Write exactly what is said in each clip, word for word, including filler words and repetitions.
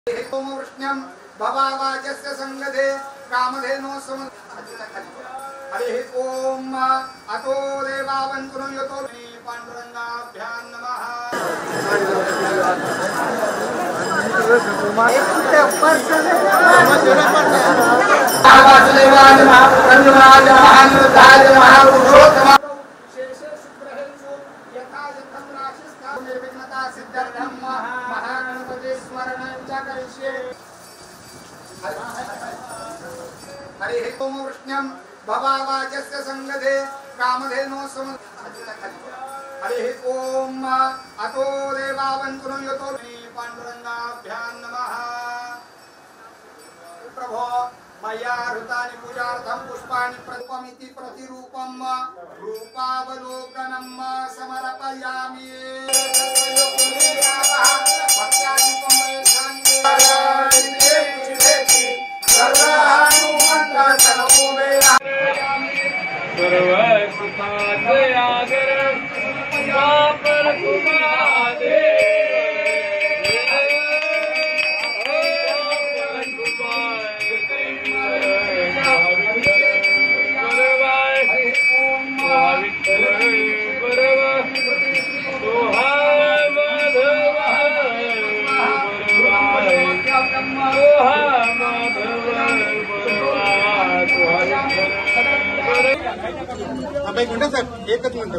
वृष्ण्यं भवावाचस्य संगधे कामधेनो सम हरिः ओम अतो देवावन्तु यतो पाण्डुरङ्गाभ्यां नमः। वासुदेवाय नमः रंजनाय नमः अनिरुद्धाय नमः पुरुषोत्तमाय निर्विघ्नता सिद्ध्यर्थं महागणपति स्मरणं च करिष्ये। हरिः ओम वृष्ण्यं भवावाचस्य संगधे कामधेनो सम हरिः ओम अतो देवावन्तु यतो पाण्डुरङ्गाभ्यां नमः। प्रभो मया हृतानि पूजार्थं पुष्पाणि प्ररूपमिति प्रतिरूपं रूपावलोकनं समर्पयामि। एक मिनट साहेब, एकच मिनिट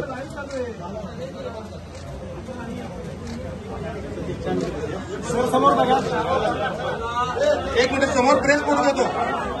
समोर बघा, एक मिनिट समोर प्रेस फोटो घेतो।